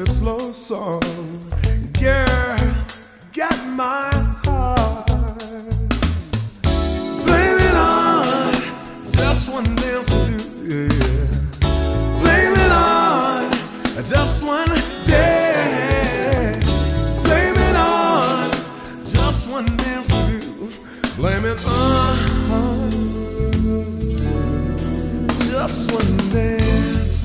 softly slow song. Girl, got my heart. Blame it on just one dance with you, yeah. Blame it on just one dance. Blame it on just one dance with you. Blame it on just one dance.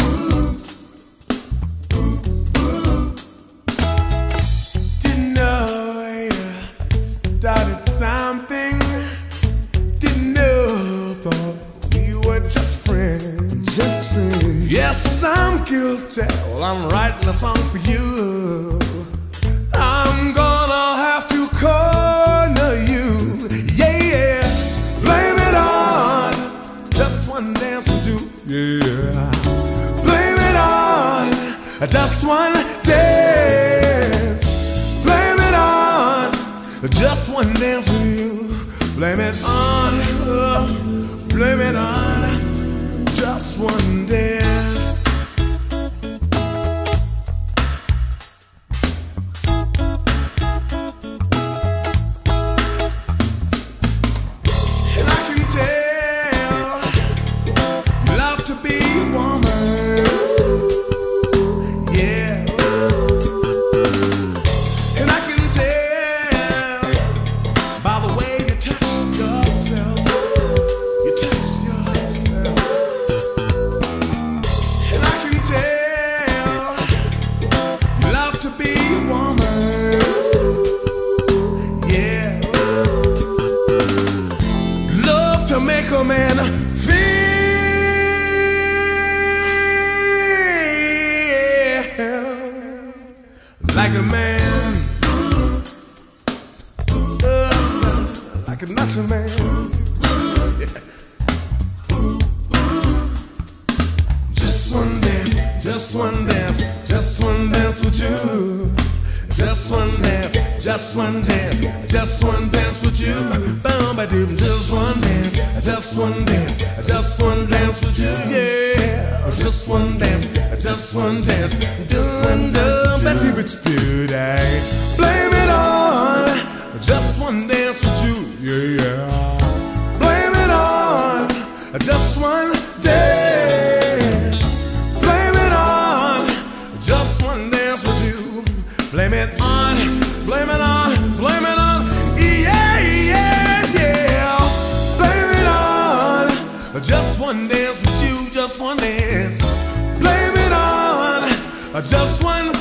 Didn't know you started something. Didn't know, thought we were just friends. Just friends. Yes, I'm guilty. Well, I'm writing a song for you. I'm gonna have to corner you. Yeah, blame it on just one dance with you. Yeah, blame it on just one dance. Blame it on just one dance with you. Blame it on just one dance. And I can tell you love to be a woman, yeah. And I can tell by the way you touch yourself. You touch yourself. And I can tell you love to be a woman, yeah. Love to make a man feel like a man, like a natural man. Yeah. Just one dance, just one dance, just one dance with you. Just one dance, just one dance, just one dance with you. Boom, ba doom, just one dance, just one dance, just one dance with you. Yeah, just one dance, just one dance. Dun dun, ba doom, it's beauty. Blame it on just one dance with you. Yeah, blame it on just one dance. Blame it on just one dance with you. Blame it on, blame it on, blame it on, yeah, yeah, yeah. Blame it on just one dance with you, just one dance. Blame it on just one